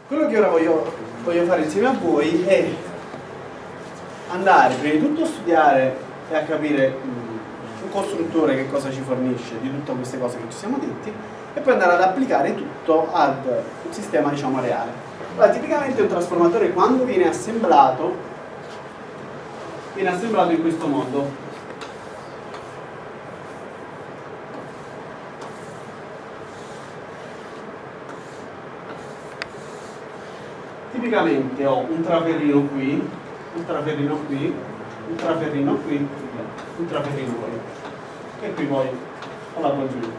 quello che ora voglio fare insieme a voi è andare prima di tutto a studiare e a capire un costruttore che cosa ci fornisce di tutte queste cose che ci siamo detti, e poi andare ad applicare tutto ad un sistema, diciamo, reale. Allora, tipicamente un trasformatore, quando viene assemblato in questo modo. Tipicamente ho un traferino qui, un traferino qui, un traferino qui, un traferino qui, che qui poi ho la giù.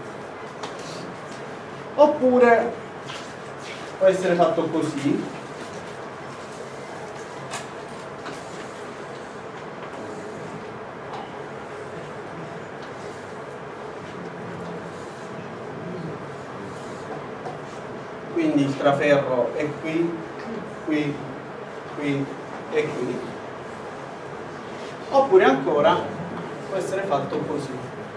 Oppure può essere fatto così, quindi il traferro è qui, qui, qui e qui. Oppure ancora può essere fatto così.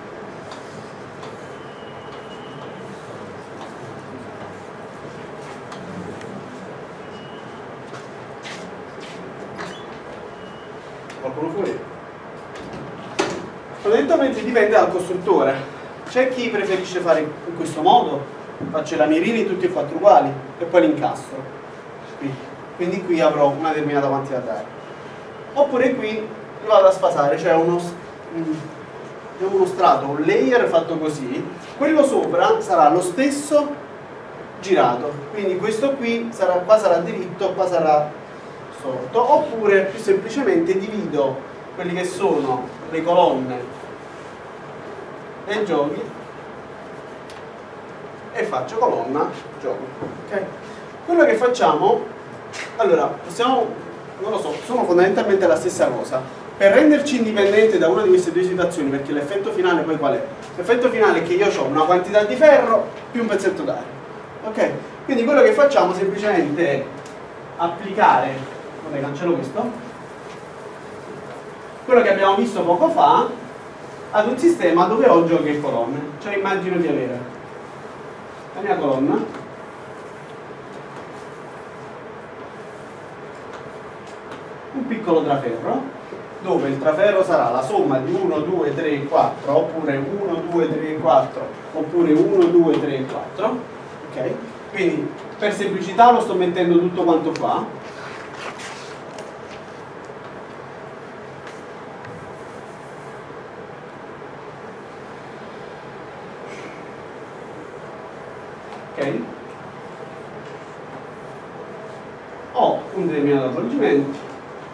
Qualcuno fuori? Fondamentalmente dipende dal costruttore. C'è chi preferisce fare in questo modo, faccio i lamirini tutti e quattro uguali e poi li incastro. Quindi qui avrò una determinata quantità d'aria. Oppure qui lo vado a sfasare, cioè uno strato, un layer fatto così, quello sopra sarà lo stesso girato, quindi questo qui sarà, qua sarà diritto, qua sarà storto. Oppure più semplicemente divido quelli che sono le colonne dei giochi e faccio colonna gioco. Okay? Quello che facciamo, allora, possiamo, non lo so, sono fondamentalmente la stessa cosa. Per renderci indipendenti da una di queste due situazioni, perché l'effetto finale poi qual è? L'effetto finale è che io ho una quantità di ferro più un pezzetto d'aria. Ok? Quindi quello che facciamo semplicemente è applicare, vabbè, cancello questo, quello che abbiamo visto poco fa ad un sistema dove ho giochi e colonne. Cioè immagino di avere la mia colonna, un piccolo traferro, dove il traferro sarà la somma di 1, 2, 3, 4, oppure 1, 2, 3, 4, oppure 1, 2, 3, 4. Ok? Quindi per semplicità lo sto mettendo tutto quanto qua. Ok? Ho un determinato avvolgimento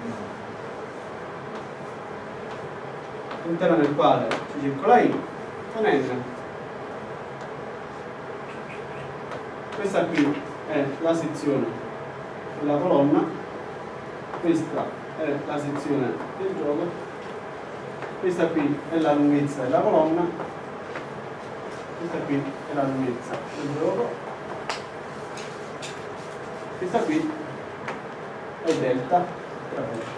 all'interno del quale si circola I con N. Questa qui è la sezione della colonna, questa è la sezione del gioco, questa qui è la lunghezza della colonna, questa qui è la lunghezza del gioco, questa qui è delta traferro.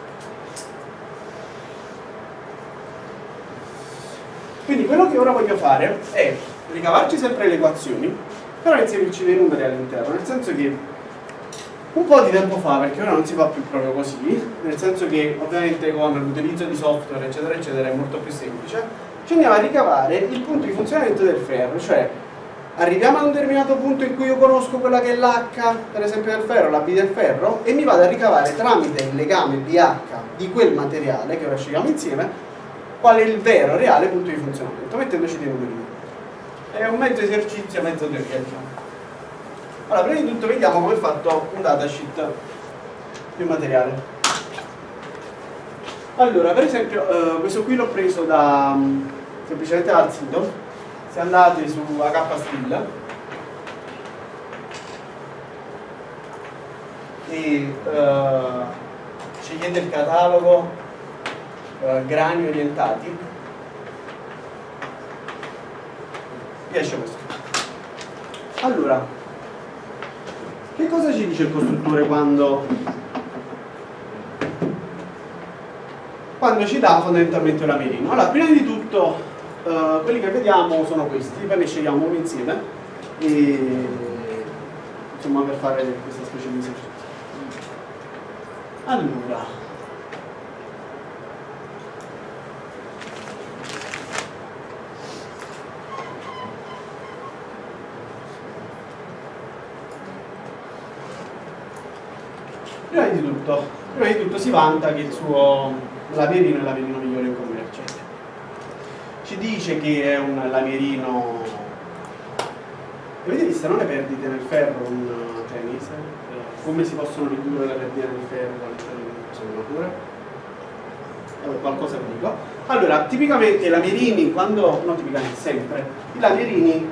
Quindi quello che ora voglio fare è ricavarci sempre le equazioni, però inserirci dei numeri all'interno, nel senso che un po' di tempo fa, perché ora non si fa più proprio così, nel senso che ovviamente con l'utilizzo di software eccetera eccetera è molto più semplice, ci andiamo a ricavare il punto di funzionamento del ferro, cioè arriviamo a un determinato punto in cui io conosco quella che è l'H, per esempio del ferro, la B del ferro, e mi vado a ricavare tramite il legame BH di quel materiale che ora scegliamo insieme qual è il vero, reale punto di funzionamento, mettendoci dei numeri. È un mezzo esercizio, mezzo teoria. Allora, prima di tutto vediamo come è fatto un datasheet di un materiale. Allora, per esempio, questo qui l'ho preso da semplicemente dal sito. Se andate su HP Steel e scegliete il catalogo grani orientati, vi esce questo. Allora, che cosa ci dice il costruttore quando ci dà fondamentalmente una mirino? Allora, prima di tutto quelli che vediamo sono questi, poi ne scegliamo uno insieme e insomma, per fare questa specie di esercizio. Allora, prima di tutto si vanta che il suo lamierino è il lamierino migliore in commercio. Ci dice che è un lamierino. Avete visto, non le perdite nel ferro un tennis? Come si possono ridurre le perdite nel ferro all'interno di questa natura? Qualcosa vi dico. Allora, tipicamente i lamierini, non tipicamente, sempre, i lamierini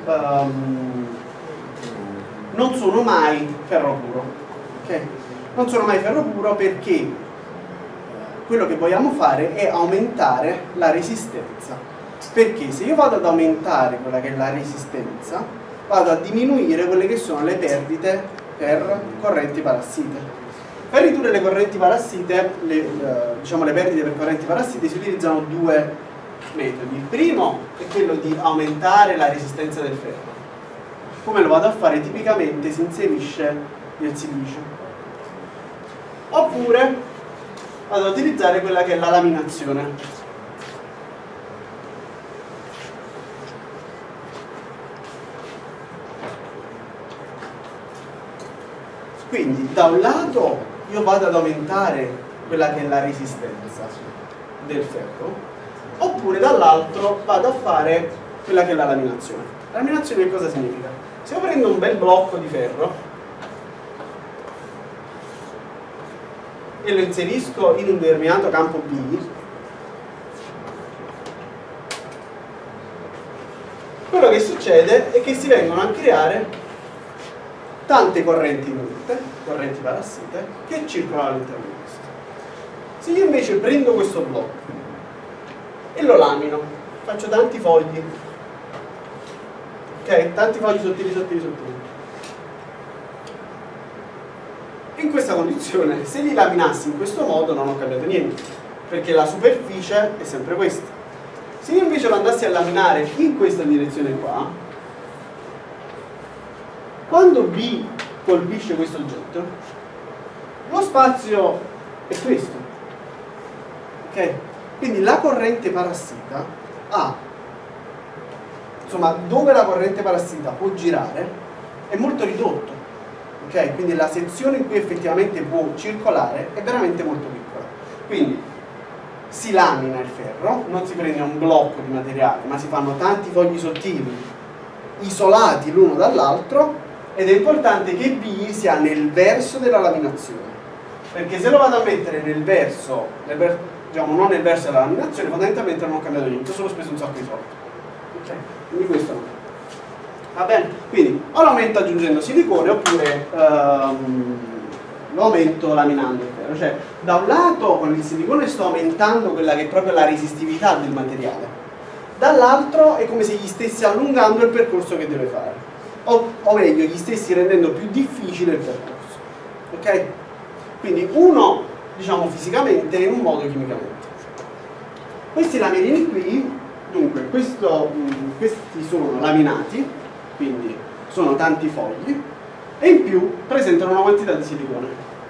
non sono mai ferro puro. Ok? Non sono mai ferro puro perché quello che vogliamo fare è aumentare la resistenza. Perché se io vado ad aumentare quella che è la resistenza, vado a diminuire quelle che sono le perdite per correnti parassite. Per ridurre le correnti parassite, diciamo le perdite per correnti parassite, si utilizzano due metodi. Il primo è quello di aumentare la resistenza del ferro. Come lo vado a fare? Tipicamente si inserisce nel silicio. Oppure vado ad utilizzare quella che è la laminazione. Quindi da un lato io vado ad aumentare quella che è la resistenza del ferro, oppure dall'altro vado a fare quella che è la laminazione. La laminazione che cosa significa? Se io prendo un bel blocco di ferro e lo inserisco in un determinato campo B, quello che succede è che si vengono a creare tante correnti indotte, correnti parassite, che circolano all'interno di questo. Se io invece prendo questo blocco e lo lamino, faccio tanti fogli, ok? Tanti fogli sottili. In questa condizione, se li laminassi in questo modo non ho cambiato niente, perché la superficie è sempre questa. Se io invece lo andassi a laminare in questa direzione qua, quando B colpisce questo oggetto, lo spazio è questo. Ok? Quindi la corrente parassita ha, insomma, dove la corrente parassita può girare è molto ridotto. Ok? Quindi la sezione in cui effettivamente può circolare è veramente molto piccola. Quindi si lamina il ferro, non si prende un blocco di materiale, ma si fanno tanti fogli sottili isolati l'uno dall'altro, ed è importante che B sia nel verso della laminazione, perché se lo vado a mettere nel verso, diciamo non nel verso della laminazione, fondamentalmente non ho cambiato niente, ho solo speso un sacco di soldi. Ok? Quindi questo no. Va bene? Quindi o lo aumento aggiungendo silicone oppure lo aumento laminando il ferro. Cioè, da un lato con il silicone sto aumentando quella che è proprio la resistività del materiale, dall'altro è come se gli stessi allungando il percorso che deve fare. O meglio, gli stessi rendendo più difficile il percorso. Ok? Quindi uno, diciamo, fisicamente e un modo chimicamente. Questi lamierini qui, dunque, questi sono laminati, quindi sono tanti fogli, e in più presentano una quantità di silicone.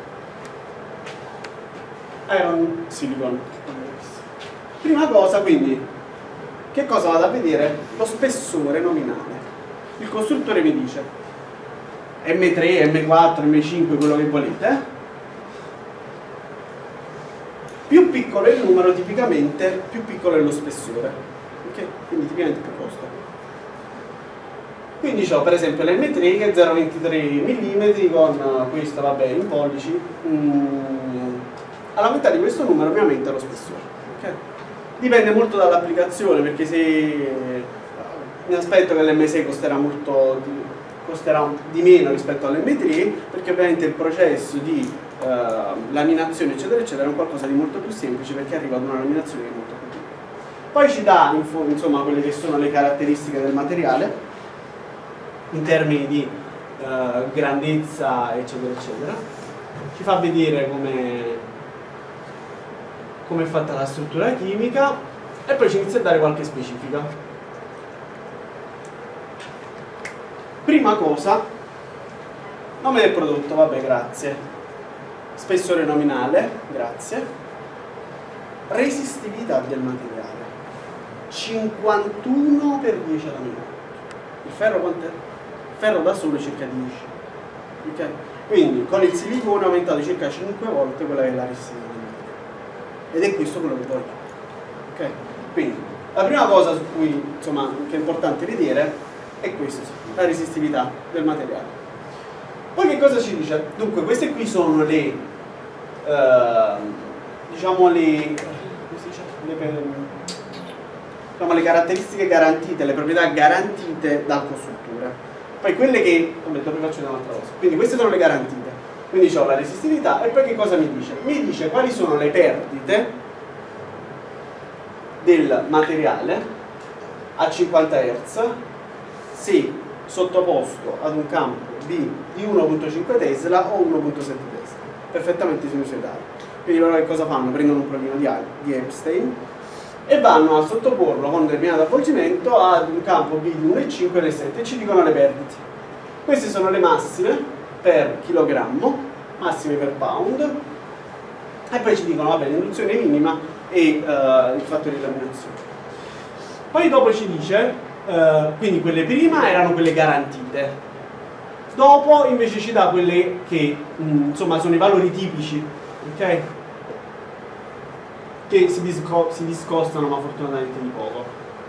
Iron silicone. Prima cosa, quindi, che cosa vado a vedere? Lo spessore nominale. Il costruttore mi dice M3, M4, M5, quello che volete. Più piccolo è il numero, tipicamente, più piccolo è lo spessore. Ok? Quindi tipicamente più costa. Quindi ho per esempio l'M3 che è 0,23 mm con questo, vabbè, in pollici. Alla metà di questo numero mi aumenta lo spessore. Okay? Dipende molto dall'applicazione, perché se mi aspetto che l'M6 costerà di meno rispetto all'M3, perché ovviamente il processo di laminazione eccetera eccetera è un qualcosa di molto più semplice, perché arriva ad una laminazione che è molto più piccola. Poi ci dà insomma quelle che sono le caratteristiche del materiale in termini di grandezza eccetera eccetera, ci fa vedere come è fatta la struttura chimica e poi ci inizia a dare qualche specifica. Prima cosa, Nome del prodotto, vabbè, grazie. Spessore nominale, grazie. Resistività del materiale, 51 per 10 alla minuto. Il ferro quant'è? Il ferro da solo circa 10. Ok? Quindi con il silicone ho aumentato circa 5 volte quella che è la resistività del materiale. Ed è questo quello che voglio. Ok? Quindi la prima cosa su cui, insomma, che è importante vedere è questo, la resistività del materiale. Poi che cosa ci dice? Dunque, queste qui sono le, diciamo le caratteristiche garantite, le proprietà garantite dal costruttore. Poi quelle che, vabbè, dopo vi faccio un'altra cosa. Quindi queste sono le garantite. Quindi ho la resistività e poi che cosa mi dice? Mi dice quali sono le perdite del materiale a 50 Hz se sottoposto ad un campo B di 1.5 Tesla o 1.7 Tesla, perfettamente sinusoidale. Quindi loro che cosa fanno? Prendono un provino di Epstein e vanno a sottoporlo con un determinato avvolgimento ad un campo B di 1,5 e 7 e ci dicono le perdite. Queste sono le massime per chilogrammo, massime per pound, e poi ci dicono, vabbè, l'induzione minima e il fattore di laminazione. Poi dopo ci dice, quindi quelle prima erano quelle garantite, dopo invece ci dà quelle che insomma sono i valori tipici, ok? Che si discostano ma fortunatamente di poco.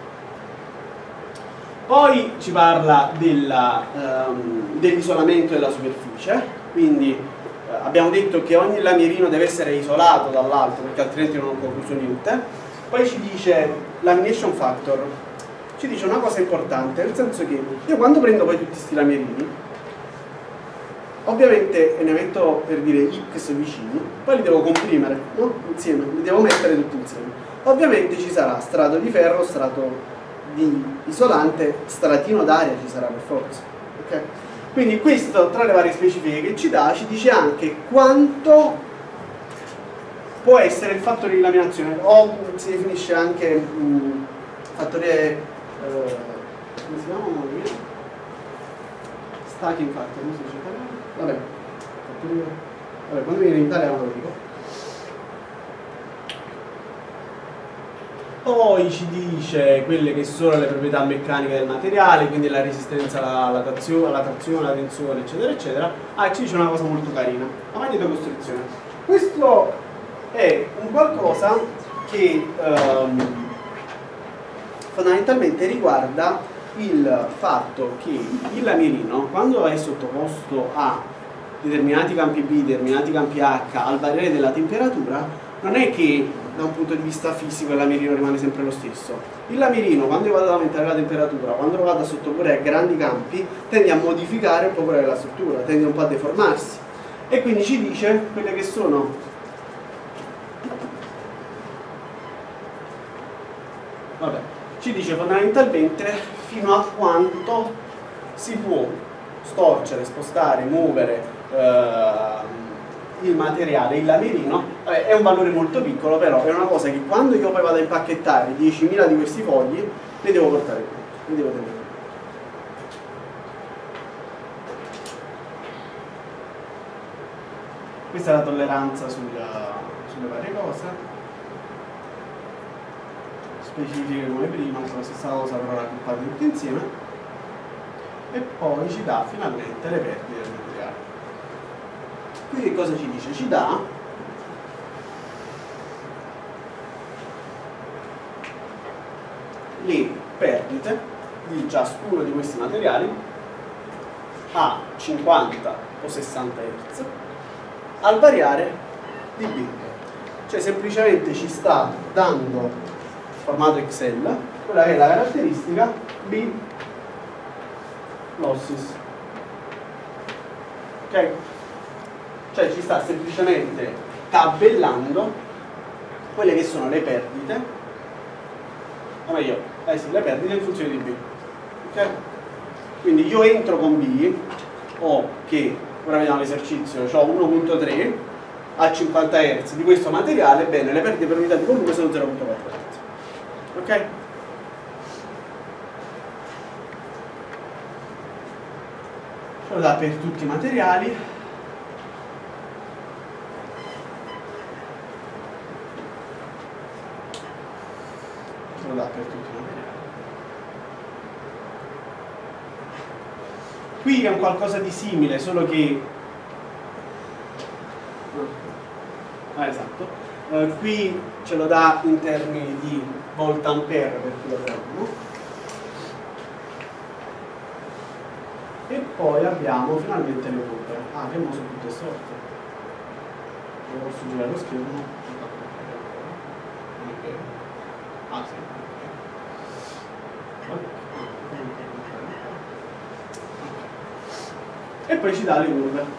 Poi ci parla dell'isolamento della superficie, quindi abbiamo detto che ogni lamierino deve essere isolato dall'altro perché altrimenti non ho concluso niente. Poi ci dice lamination factor, ci dice una cosa importante, nel senso che io quando prendo poi tutti questi lamierini, ovviamente ne metto per dire X vicini, poi li devo comprimere, no? Insieme, li devo mettere tutti insieme. Ovviamente ci sarà strato di ferro, strato di isolante, stratino d'aria ci sarà per forza, ok? Quindi questo, tra le varie specifiche che ci dà, ci dice anche quanto può essere il fattore di laminazione, o si definisce anche fattore, come si chiama? Stacking factor, come si dice in italiano? Vabbè, quando viene in italiano lo dico. Poi ci dice quelle che sono le proprietà meccaniche del materiale, quindi la resistenza alla trazione, la tensione, eccetera, eccetera. Ah, ci dice una cosa molto carina, la magnetocostruzione. Questo è un qualcosa che fondamentalmente riguarda il fatto che il lamierino, quando è sottoposto a determinati campi B, determinati campi H, al variare della temperatura, non è che da un punto di vista fisico il lamierino rimane sempre lo stesso. Il lamierino, quando io vado ad aumentare la temperatura, quando lo vado a sottoporre a grandi campi, tende a modificare un po' quella che è la struttura, tende un po' a deformarsi. E quindi ci dice quelle che sono ci dice fondamentalmente fino a quanto si può storcere, spostare, muovere il materiale, il lamierino. È un valore molto piccolo, però è una cosa che quando io poi vado a impacchettare 10.000 di questi fogli, ne devo portare conto, ne devo tenere conto. Questa è la tolleranza sulle varie cose. Specifiche come prima, sono la stessa cosa però raggruppate tutte insieme. E poi ci dà finalmente le perdite del materiale. Qui che cosa ci dice? Ci dà le perdite di ciascuno di questi materiali a 50 o 60 Hz al variare di B. Cioè semplicemente ci sta dando formato Excel quella che è la caratteristica B losses, ok? Cioè ci sta semplicemente tabellando quelle che sono le perdite, o meglio, sì, le perdite in funzione di B, ok? Quindi io entro con B, o che ora vediamo l'esercizio, ho 1.3 a 50 Hz di questo materiale, bene, le perdite per unità di volume sono 0.4 Hz. Ok? ce lo dà per tutti i materiali. Ce lo dà per tutti i materiali. Qui è un qualcosa di simile, solo che esatto. Qui ce lo dà in termini di volt ampere per chilogrammo. E poi abbiamo finalmente le curve. Che mo sono tutte sorte. Io posso girare lo schermo? Sì. E poi ci dà le curve.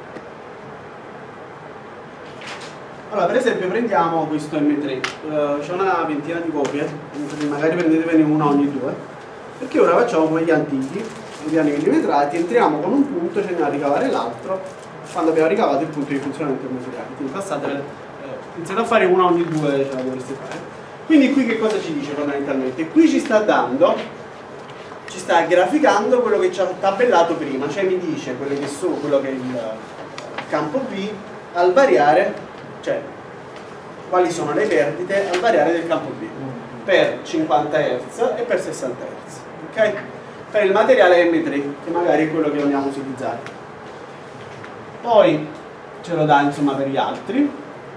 Allora, per esempio, prendiamo questo M3, c'è una ventina di copie, magari prendetevene una ogni due, perché ora facciamo quelli antichi, i piani millimetrati, entriamo con un punto, ce ne a ricavare l'altro, quando abbiamo ricavato il punto di funzionamento del materiale. Quindi passate, iniziate a fare una ogni due, ce la dovreste fare. Quindi qui che cosa ci dice fondamentalmente? Qui ci sta dando, ci sta graficando quello che ci ha tabellato prima, cioè mi dice quello che è il campo B al variare, cioè quali sono le perdite al variare del campo B per 50 Hz e per 60 Hz, ok? Per il materiale M3, che magari è quello che vogliamo utilizzare. Poi ce lo dà insomma per gli altri.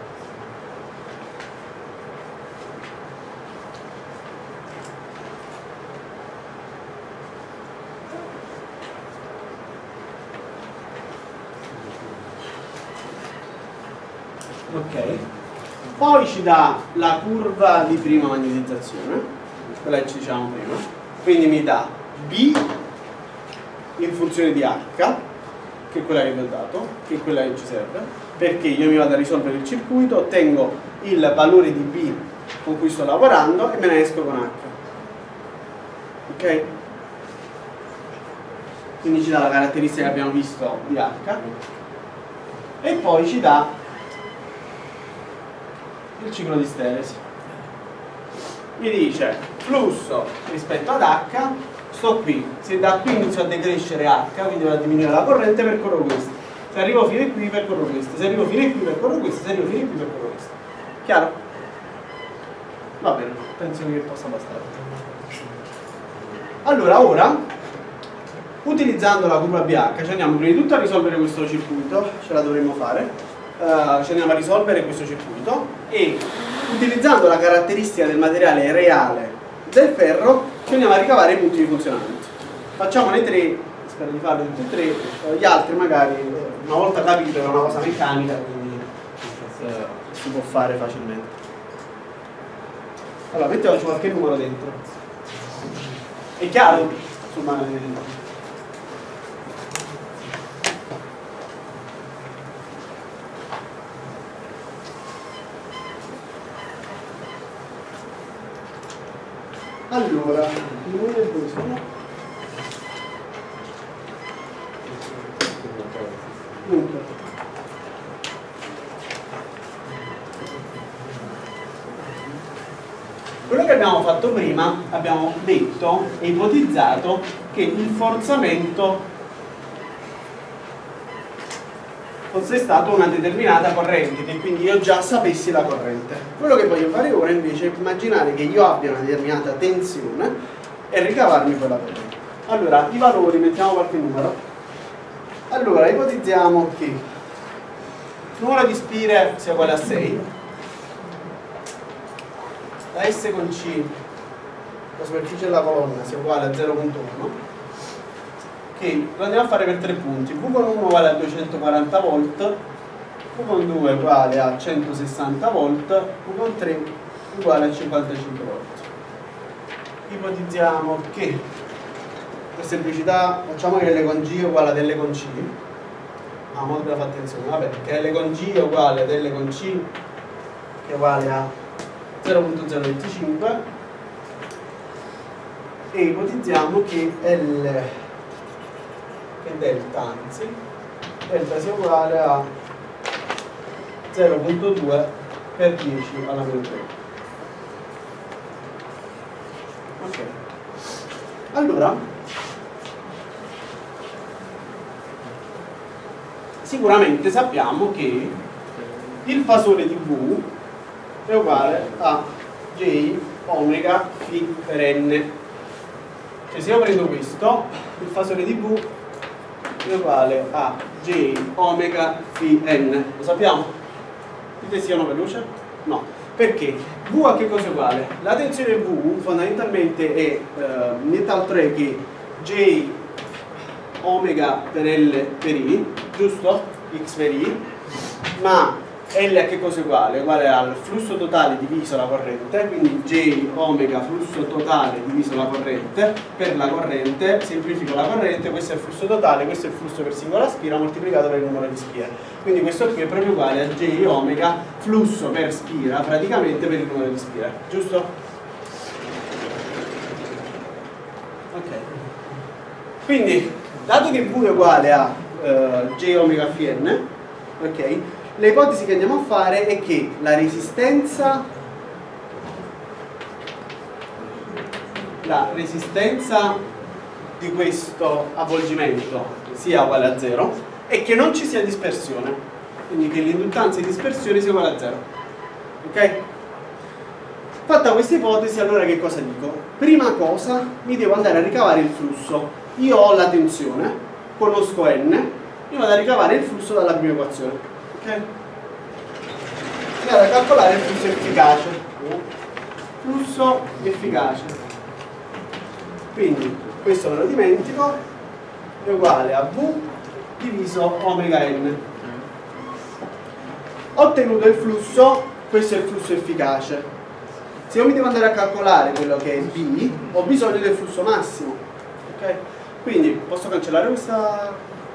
Ok, poi ci dà la curva di prima magnetizzazione, quella che ci dicevamo prima, quindi mi dà B in funzione di H, che è quella che vi ho dato, che è quella che ci serve, perché io mi vado a risolvere il circuito, ottengo il valore di B con cui sto lavorando e me ne esco con H. Ok? Quindi ci dà la caratteristica che abbiamo visto di H e poi ci dà il ciclo di steresi. Mi dice flusso rispetto ad H, sto qui, se da qui inizio a decrescere H, quindi vado a diminuire la corrente, percorro questo. Se arrivo fino a qui percorro questo, se arrivo fino a qui percorro questo, se arrivo fino a qui percorro questo. Chiaro? Va bene, penso che possa bastare. Allora, ora, utilizzando la curva BH, ci andiamo prima di tutto a risolvere questo circuito, ce la dovremmo fare. Ci andiamo a risolvere questo circuito e utilizzando la caratteristica del materiale reale del ferro ci andiamo a ricavare i punti di funzionamento. Facciamone tre, spero di farli tutti e tre, gli altri magari una volta capito è una cosa meccanica, quindi si può fare facilmente. Allora mettiamoci qualche numero dentro. È chiaro? Insomma, allora, i numeri del due sono quello che abbiamo fatto prima, abbiamo detto e ipotizzato che il forzamento fosse stato una determinata corrente, che quindi io già sapessi la corrente. Quello che voglio fare ora invece è immaginare che io abbia una determinata tensione e ricavarmi quella corrente. Allora, i valori, mettiamo qualche numero. Allora, ipotizziamo che il numero di spire sia uguale a 6, la S con C, la superficie della colonna, sia uguale a 0,1, che lo andiamo a fare per 3 punti. V con 1 uguale a 240 volt, V con 2 uguale a 160 volt, V con 3 uguale a 55 volt. Ipotizziamo che, per semplicità, facciamo che L con G è uguale ad L con C. Molto da fare attenzione, vabbè, che L con G è uguale ad L con C, che è uguale a 0.025, e ipotizziamo che L, che delta, anzi, delta sia uguale a 0.2 per 10 alla meno 3. Ok. Allora, sicuramente sappiamo che il fasore di V è uguale a J omega phi per n. Cioè se io prendo questo, il fasore di V è uguale a J omega phi n. Lo sappiamo? Dite sì o no veloce? No. Perché? V a che cosa è uguale? La tensione V fondamentalmente è nient'altro è che J omega per L per I, giusto? X per I, ma L a che cosa è uguale? È uguale al flusso totale diviso la corrente, quindi J omega flusso totale diviso la corrente, per la corrente, semplifico la corrente, questo è il flusso totale, questo è il flusso per singola spira moltiplicato per il numero di spire. Quindi questo qui è proprio uguale a J omega flusso per spira, praticamente per il numero di spire, giusto? Ok. Quindi, dato che V è uguale a J omega phi n, ok? Le ipotesi che andiamo a fare è che la resistenza di questo avvolgimento sia uguale a 0 e che non ci sia dispersione, quindi che l'induttanza di dispersione sia uguale a 0. Ok? Fatta questa ipotesi, allora che cosa dico? Prima cosa, mi devo andare a ricavare il flusso. Io ho la tensione, conosco n, io vado a ricavare il flusso dalla prima equazione. Ok? Andare a calcolare il flusso efficace. Flusso efficace. Quindi questo me lo dimentico, è uguale a V diviso omega n. Ho ottenuto il flusso, questo è il flusso efficace. Se io mi devo andare a calcolare quello che è B, ho bisogno del flusso massimo. Ok? Quindi posso cancellare questa.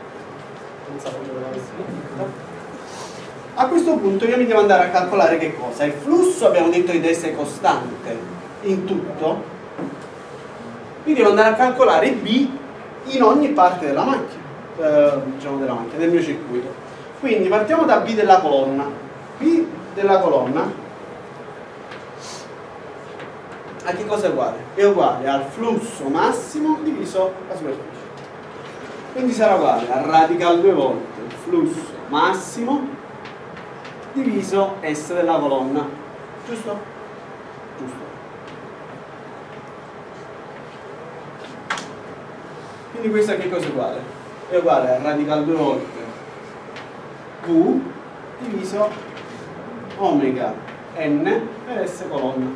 A questo punto io mi devo andare a calcolare che cosa? Il flusso abbiamo detto di essere costante in tutto, mi devo andare a calcolare B in ogni parte della macchina, diciamo della macchina, del mio circuito. Quindi partiamo da B della colonna. B della colonna a che cosa è uguale? È uguale al flusso massimo diviso la superficie. Quindi sarà uguale a radical 2 volte il flusso massimo diviso S della colonna, giusto? Giusto. Quindi questo a che cosa è uguale? È uguale a radical 2 volte V diviso omega n per S colonna.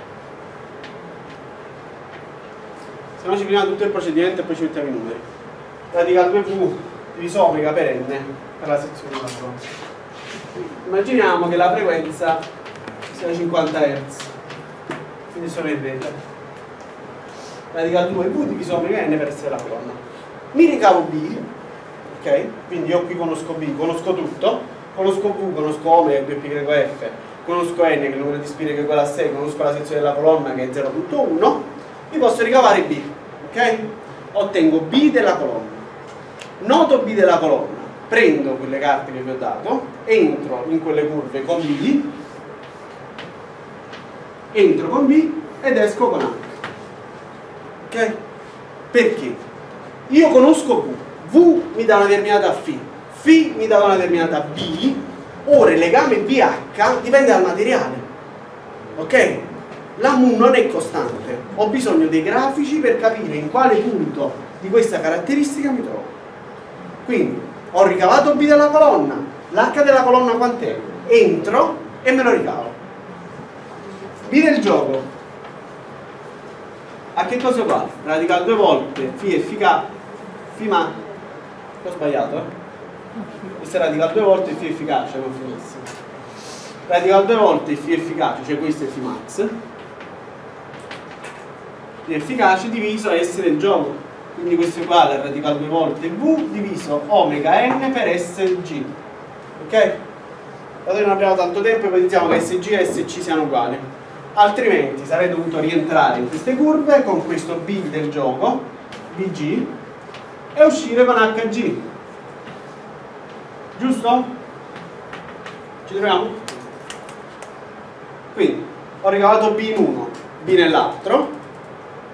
Se no ci finiamo tutto il procedimento e poi ci mettiamo i numeri. Radical 2V diviso omega per n per la sezione della colonna. Immaginiamo che la frequenza sia 50 Hz, quindi sono in rete. Radical 2V diviso omega n per essere la colonna. Mi ricavo B, ok? Quindi io qui conosco B, conosco tutto, conosco V, conosco omega che è 2πf, conosco n che è il numero di spire che è uguale a 6, conosco la sezione della colonna che è 0.1, mi posso ricavare B, ok? Ottengo B della colonna. Noto B della colonna. Prendo quelle carte che vi ho dato, entro in quelle curve con B, entro con B ed esco con H. Ok? Perché? Io conosco V, V mi dà una determinata φ, φ mi dà una determinata B, ora il legame BH dipende dal materiale. Ok? La mu non è costante, ho bisogno dei grafici per capire in quale punto di questa caratteristica mi trovo. Quindi ho ricavato B della colonna, l'H della colonna quant'è? Entro e me lo ricavo. B del gioco a che cosa è uguale? Radical 2 volte φ efficace, φ ma ho sbagliato, questo è radical 2 volte φ efficace, non finissimo. Radical 2 volte φ efficace, cioè questo è φ max, φ efficace diviso S del gioco. Quindi questo è uguale a radical 2 volte V diviso omega n per SG. Ok? Dato che non abbiamo tanto tempo, ipotizziamo che SG e SC siano uguali. Altrimenti sarei dovuto rientrare in queste curve con questo B del gioco, BG, e uscire con HG. Giusto? Ci troviamo? Quindi ho ricavato B in uno, B nell'altro,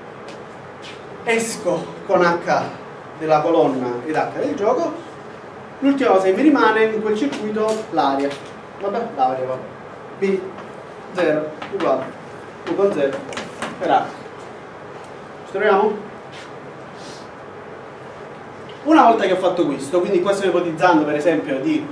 esco con H della colonna ed H del gioco, l'ultima cosa che mi rimane in quel circuito l'aria. Vabbè, l'aria, vabbè. B 0 uguale U con 0 per A. Ci troviamo? Una volta che ho fatto questo, quindi qua stiamo ipotizzando per esempio di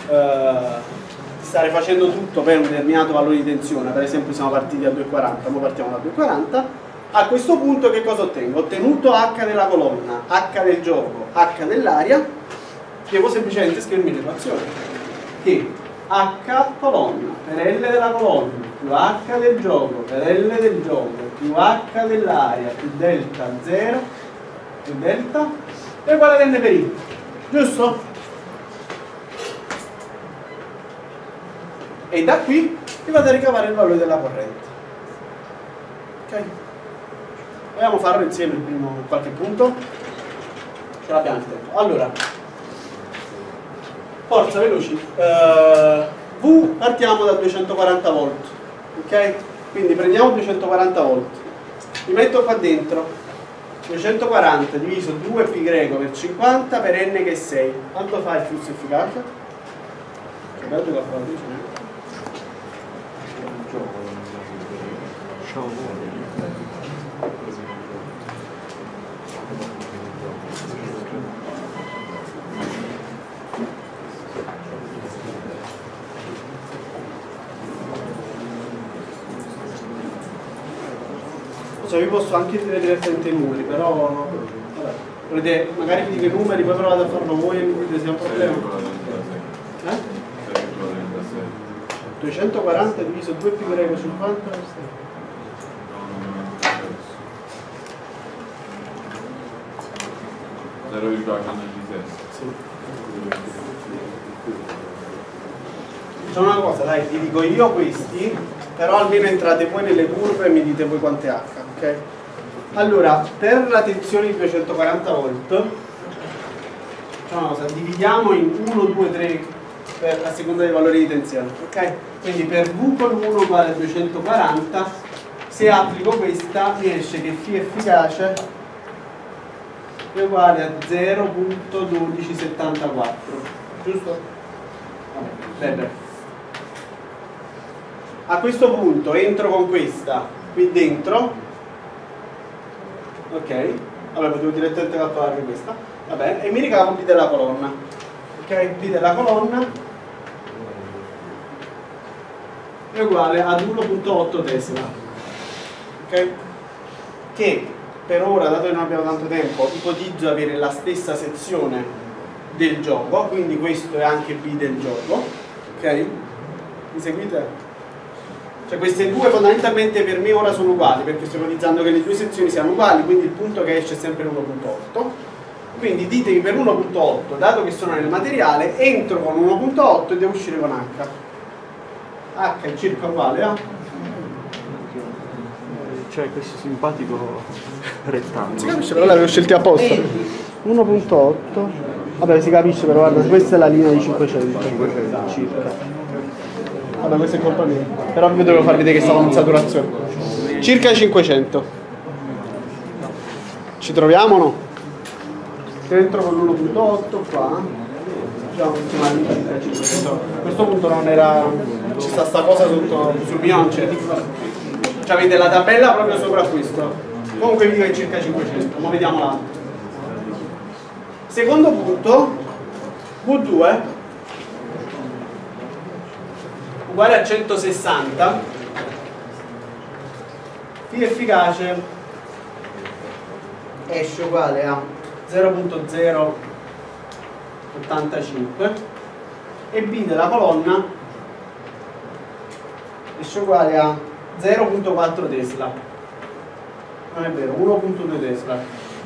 stare facendo tutto per un determinato valore di tensione, per esempio siamo partiti da 2,40, ora partiamo da 2,40, a questo punto che cosa ottengo? Ho ottenuto H della colonna, H del gioco, H dell'aria, devo semplicemente scrivermi l'equazione, che H colonna per L della colonna più H del gioco per L del gioco più H dell'aria più delta 0 più delta è uguale ad N per I, giusto? E da qui vi vado a ricavare il valore della corrente. Ok? Vogliamo farlo insieme il primo qualche punto? Ce l'abbiamo il tempo. Allora, forza, veloci. V partiamo da 240 volt. Ok? Quindi prendiamo 240 volt. Li metto qua dentro. 240 diviso 2π greco per 50 per n che è 6. Quanto fa il flusso efficace? Che bello calcolatrice, eh? Vi posso anche dire direttamente i numeri, però volete, magari vi dico i numeri, poi provate a farlo voi e mi dite se è un problema. 240 diviso 2π greco 50 per 6. 0,15. Sì. C'è una cosa, dai, vi dico io questi, però almeno entrate voi nelle curve e mi dite voi quante H, ok? Allora, per la tensione di 240 volt, c'è una cosa, dividiamo in 1, 2, 3 per a seconda dei valori di tensione, ok? Quindi per V con 1 uguale a 240, se applico questa mi esce che Φ efficace è uguale a 0,1274, giusto? Bene. A questo punto entro con questa qui dentro, ok? Allora potevo direttamente calcolarmi questa, va bene, e mi ricavo B della colonna, ok? B della colonna è uguale ad 1,8 Tesla, ok? Che per ora, dato che non abbiamo tanto tempo, ipotizzo avere la stessa sezione del gioco, quindi questo è anche B del gioco, ok? Mi seguite? Cioè queste due fondamentalmente per me ora sono uguali, perché sto ipotizzando che le due sezioni siano uguali, quindi il punto che esce è sempre 1,8. Quindi ditemi per 1,8, dato che sono nel materiale, entro con 1,8 e devo uscire con H. H è circa uguale a? Cioè questo simpatico rettangolo. Si capisce, però l'avevo scelti apposta. 1,8. Vabbè, si capisce, però guarda, questa è la linea di 500 circa. Vabbè, questa è colpa mia. Però vi devo far vedere che stavo in saturazione. Circa 500. Ci troviamo o no? Dentro con l'1,8 qua. Diciamo circa 500. A questo punto non era. Ci sta sta cosa sotto sul mio non c'è. Cioè avete la tabella proprio sopra questo. Comunque vi dico che è circa 500. Ma vediamo l'altro. Secondo punto, V2 uguale a 160, Φ efficace esce uguale a 0,085 e B della colonna esce uguale a 0,4 Tesla. Non è vero, 1,2 Tesla.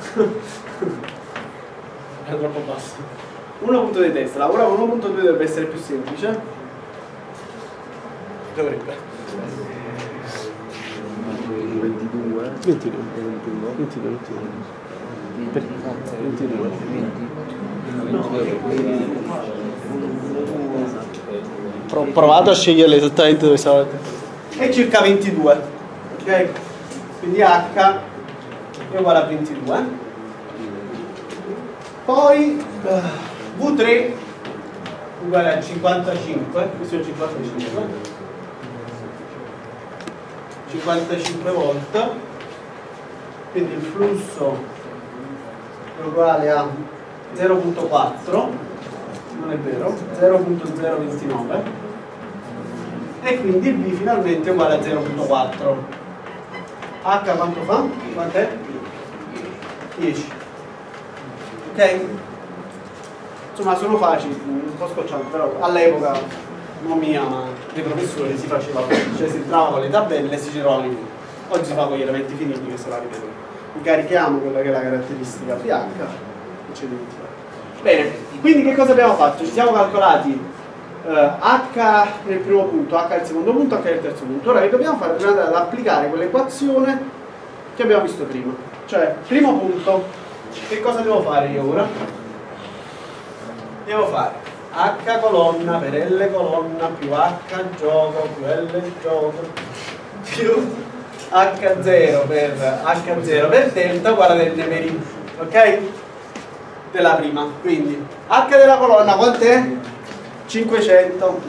È troppo basso. 1,2 Tesla. Ora 1,2 dovrebbe essere più semplice. Dovrebbe 22 Ho provato a sceglierle esattamente dove stavo. È circa 22, ok? Quindi H è uguale a 22. Poi V3 uguale a 55, questo è 55 volt, quindi il flusso è uguale a 0.4, non è vero, 0.029, e quindi il B finalmente è uguale a 0.4. H quanto fa? Quant'è? 10. Ok? Insomma sono facili, un po' scoccianti, però all'epoca, non mia, ma dei professori si faceva così, cioè si entrava con le tabelle e si giravano i numeri. Oggi si fa con gli elementi finiti che se la ripetono. Ricarichiamo quella che è la caratteristica pH e ci dimentichiamo. Bene, quindi che cosa abbiamo fatto? Ci siamo calcolati H nel primo punto, H nel secondo punto, H nel terzo punto. Ora che dobbiamo fare? Dobbiamo andare ad applicare quell'equazione che abbiamo visto prima. Cioè, primo punto, che cosa devo fare io ora? Devo fare H colonna per L colonna più H gioco più L gioco più H0 per delta uguale a N per I, ok? Della prima. Quindi H della colonna quant'è? 500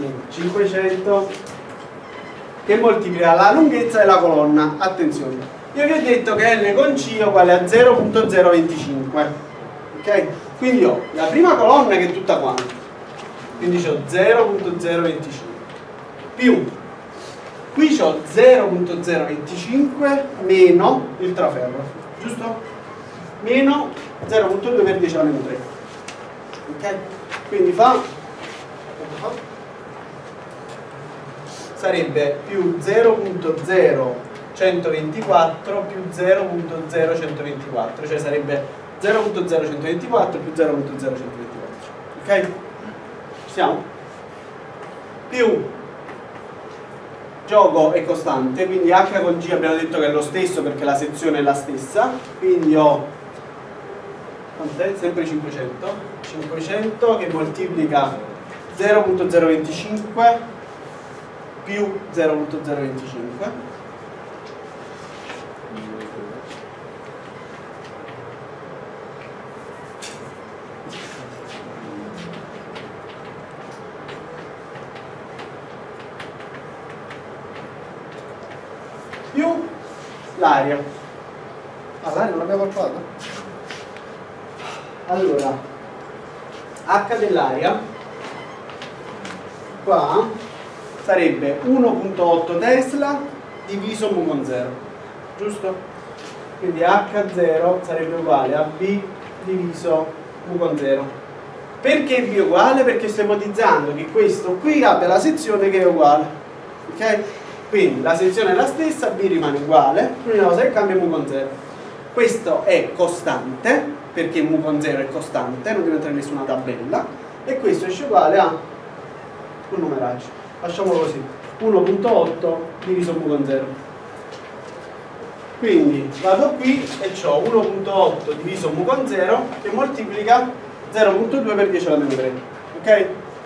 che moltiplica la lunghezza della colonna. Attenzione, io vi ho detto che L con C è uguale a 0.025, ok? Quindi ho la prima colonna che è tutta quanta, quindi ho 0.025 più qui ho 0.025 meno il traferro, giusto? Meno 0.2 per 10 alla meno 3, ok? Quindi sarebbe più 0.0124 più 0.0124, cioè sarebbe 0.0124 più 0.0124, ok? Ci siamo? Più gioco è costante, quindi H con G abbiamo detto che è lo stesso perché la sezione è la stessa, quindi ho sempre 500 che moltiplica 0.025 più 0.025 più l'aria. L'aria non l'abbiamo calcolata? Allora, H dell'aria qua sarebbe 1.8 Tesla diviso mu con 0, giusto? Quindi H0 sarebbe uguale a B diviso mu con 0. Perché B è uguale? Perché sto ipotizzando che questo qui abbia la sezione che è uguale, ok? Quindi la sezione è la stessa, B rimane uguale, l'unica cosa che cambia è mu con 0. Questo è costante, perché mu con 0 è costante, non deve entrare in nessuna tabella, e questo esce uguale a un numeraggio, facciamolo così, 1.8 diviso mu con 0. Quindi vado qui e ho 1.8 diviso mu con 0 che moltiplica 0.2 per 10 alla meno 3, ok?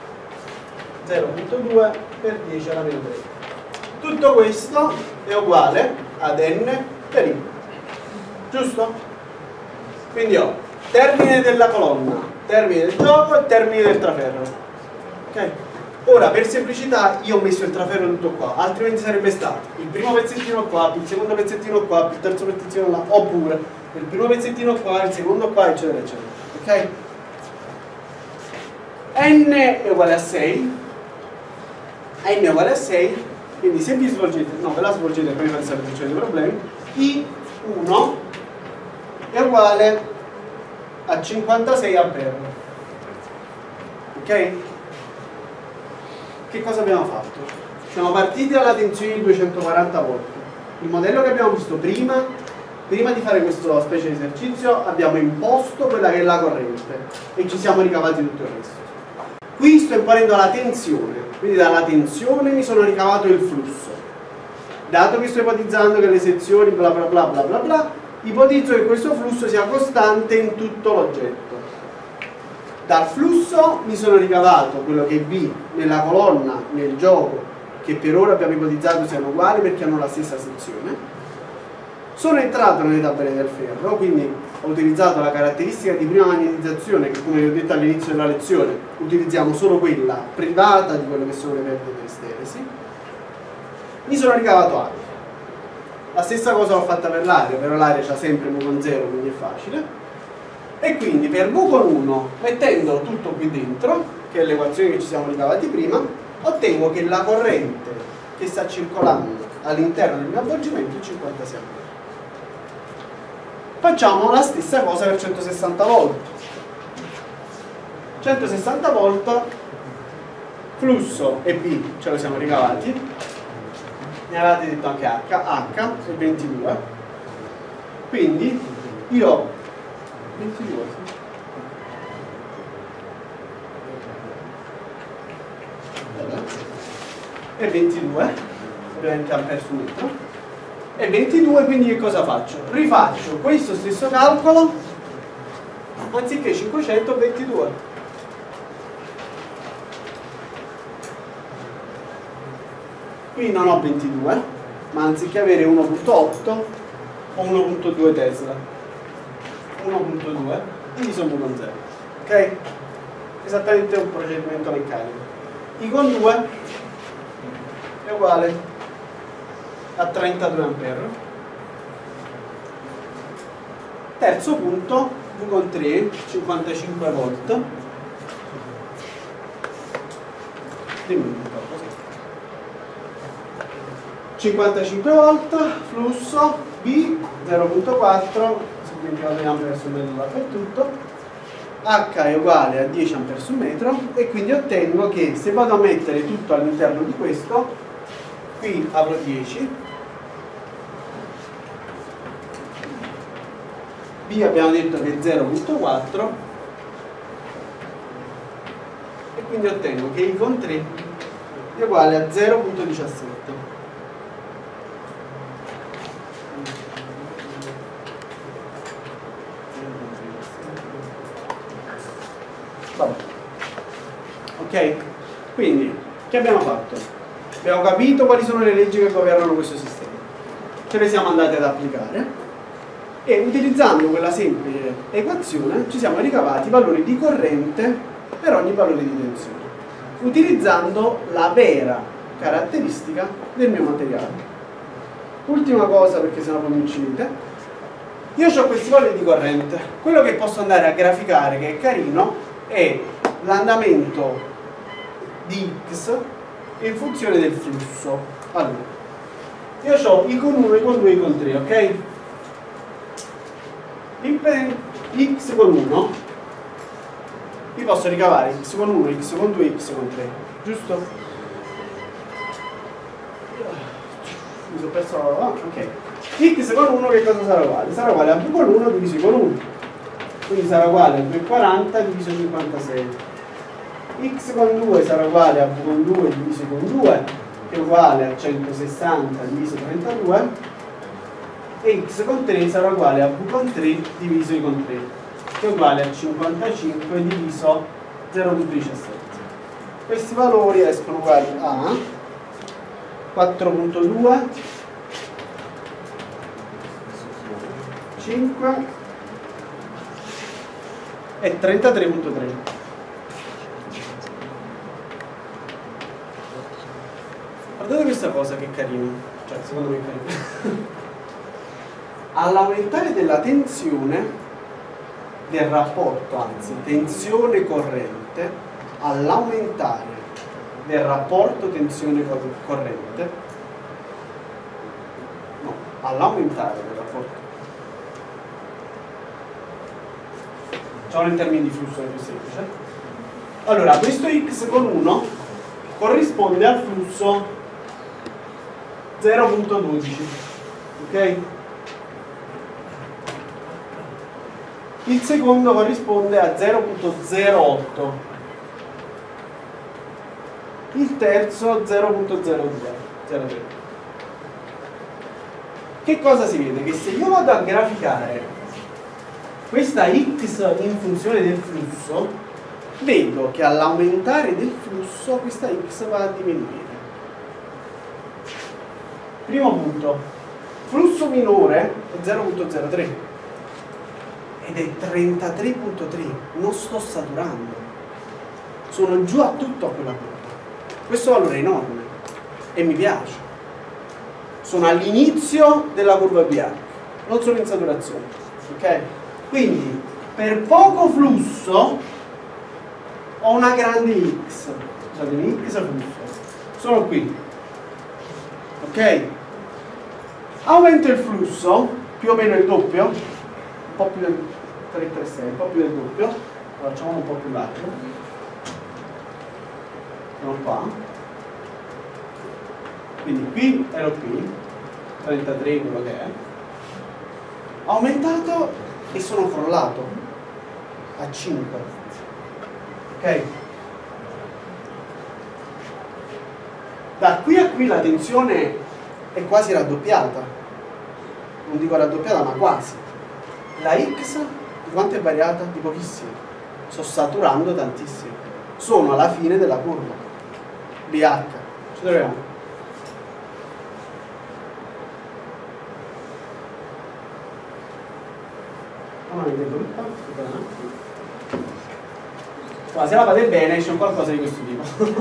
0.2 per 10 alla meno 3. Tutto questo è uguale ad n per i, giusto? Quindi ho termine della colonna, termine del gioco e termine del traferro, ok? Ora per semplicità io ho messo il traferro tutto qua, altrimenti sarebbe stato il primo pezzettino qua, il secondo pezzettino qua, il terzo pezzettino là, oppure il primo pezzettino qua, il secondo qua, eccetera eccetera, ok? N è uguale a 6, n è uguale a 6, quindi se vi svolgete, no ve la svolgete prima di sapere se c'è dei problemi, I1 è uguale a 56 ampere, ok? Che cosa abbiamo fatto? Siamo partiti dalla tensione di 240 volt. Il modello che abbiamo visto prima di fare questa specie di esercizio abbiamo imposto quella che è la corrente e ci siamo ricavati tutto il resto. Qui sto imponendo la tensione, quindi dalla tensione mi sono ricavato il flusso. Dato che sto ipotizzando che le sezioni bla bla bla bla bla bla, ipotizzo che questo flusso sia costante in tutto l'oggetto. Dal flusso mi sono ricavato quello che è V nella colonna, nel gioco, che per ora abbiamo ipotizzato siano uguali perché hanno la stessa sezione, Sono entrato nelle tabelle del ferro, quindi ho utilizzato la caratteristica di prima magnetizzazione che, come vi ho detto all'inizio della lezione, utilizziamo solo quella privata di quello che sono le perdite isteresi. Mi sono ricavato aria. La stessa cosa l'ho fatta per l'aria, però l'aria c'ha sempre mu con 0, quindi è facile. E quindi per V con 1, mettendo tutto qui dentro, che è l'equazione che ci siamo ricavati prima, ottengo che la corrente che sta circolando all'interno del mio avvolgimento è 56 A. Facciamo la stessa cosa per 160 volt. 160 volt, flusso e B ce lo siamo ricavati, ne avevate detto anche H è 22, quindi io 22, sì. E 22 ovviamente ampere su metro e 22, quindi che cosa faccio? Rifaccio questo stesso calcolo anziché 522. Qui non ho 22, ma anziché avere 1.8 ho 1.2 Tesla, 1.2 diviso mu con 0, ok? Esattamente un procedimento meccanico. I con 2 è uguale a 32 ampere. Terzo punto, V con 3, 55 volt. Dimmi un po' così. 55 volt, flusso B 0.4, significato di ampere su metro dappertutto. H è uguale a 10 ampere su metro e quindi ottengo che se vado a mettere tutto all'interno di questo, qui avrò 10, B abbiamo detto che è 0.4 e quindi ottengo che I con 3 è uguale a 0.17. Vabbè. Ok? Quindi, che abbiamo fatto? Abbiamo capito quali sono le leggi che governano questo sistema. Ce le siamo andate ad applicare e utilizzando quella semplice equazione ci siamo ricavati i valori di corrente per ogni valore di tensione, utilizzando la vera caratteristica del mio materiale. Ultima cosa, perché sennò poi mi uccidete. Io ho questi valori di corrente. Quello che posso andare a graficare, che è carino, è l'andamento di X in funzione del flusso. Allora, io ho I con 1, I con 2, I con 3, ok? X con 1 io posso ricavare X con 1, X con 2, X con 3, giusto? Mi sono perso la... ok. X con 1 che cosa sarà uguale? Sarà uguale a V con 1 diviso I con 1, quindi sarà uguale a 240 diviso 56. X con 2 sarà uguale a V con 2 diviso I con 2, che è uguale a 160 diviso 32, e X con 3 sarà uguale a V con 3 diviso I con 3, che è uguale a 55 diviso 0.17. Questi valori escono uguali a 4.2, 5 e 33.3. Guardate questa cosa che carino, cioè secondo me è carino. All'aumentare della tensione del rapporto, anzi tensione corrente, all'aumentare del rapporto tensione corrente, no, all'aumentare del rapporto, facciamo in termini di flusso, è più semplice. Allora, questo X con 1 corrisponde al flusso 0.12, ok? Il secondo corrisponde a 0.08, il terzo 0.02. Che cosa si vede? Che se io vado a graficare questa X in funzione del flusso, vedo che all'aumentare del flusso questa X va a diminuire. Primo punto, flusso minore è 0,03 ed è 33,3, non sto saturando, sono giù a tutto a quella curva. Questo valore è enorme e mi piace. Sono all'inizio della curva BH, non sono in saturazione, ok? Quindi per poco flusso ho una grande X, scusatemi, X flusso, sono qui, ok? Aumento il flusso, più o meno il doppio, un po' più del 336, un po' più del doppio, lo facciamo un po' più largo, sono qua, quindi qui ero qui, 33 quello che è, aumentato e sono crollato a 5, ok? Da qui a qui la tensione è quasi raddoppiata, non dico raddoppiata ma quasi. La X di quanto è variata? Di pochissimo, sto saturando tantissimo, sono alla fine della curva BH, ci troviamo. Ma se la fate bene c'è qualcosa di questo tipo.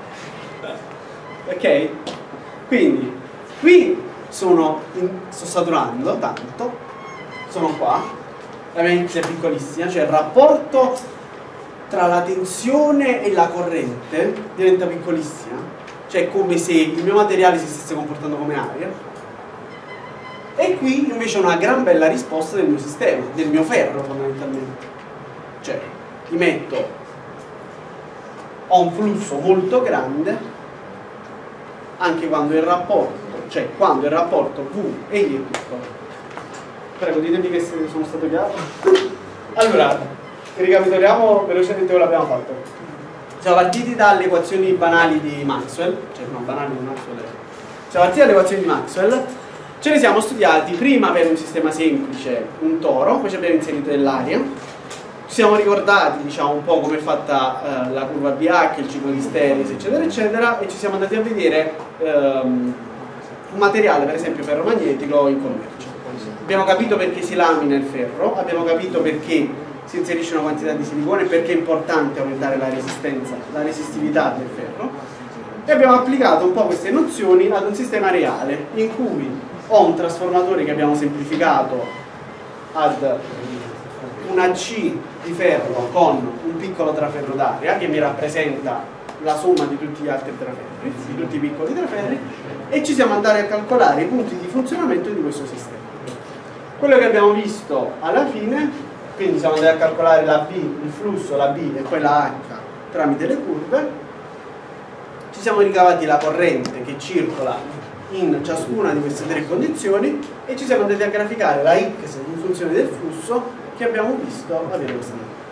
Ok? Quindi qui sto saturando tanto, sono qua, la mia X è piccolissima, cioè il rapporto tra la tensione e la corrente diventa piccolissima, cioè è come se il mio materiale si stesse comportando come aria. E qui invece ho una gran bella risposta del mio sistema, del mio ferro fondamentalmente. Cioè, ti metto, ho un flusso molto grande, anche quando il rapporto, cioè quando il rapporto V e I è piccolo. Prego, ditemi che sono stato chiaro. Allora, ricapitoliamo velocemente quello che abbiamo fatto. Siamo partiti dalle equazioni banali di Maxwell, cioè non banali di Maxwell, siamo partiti dalle equazioni di Maxwell. Ce ne siamo studiati prima per un sistema semplice un toro, poi ci abbiamo inserito dell'aria, ci siamo ricordati diciamo un po' come è fatta la curva BH, il ciclo di Steris eccetera eccetera, e ci siamo andati a vedere un materiale per esempio ferromagnetico in commercio. Abbiamo capito perché si lamina il ferro, abbiamo capito perché si inserisce una quantità di silicone e perché è importante aumentare la resistenza, la resistività del ferro, e abbiamo applicato un po' queste nozioni ad un sistema reale in cui ho un trasformatore che abbiamo semplificato ad una C di ferro con un piccolo traferro d'aria che mi rappresenta la somma di tutti gli altri traferri, di tutti i piccoli traferri, e ci siamo andati a calcolare i punti di funzionamento di questo sistema. Quello che abbiamo visto alla fine, quindi siamo andati a calcolare la B, il flusso, la B e poi la H tramite le curve, ci siamo ricavati la corrente che circola in ciascuna di queste tre condizioni e ci siamo andati a graficare la X in funzione del flusso che abbiamo visto avere questa maniera.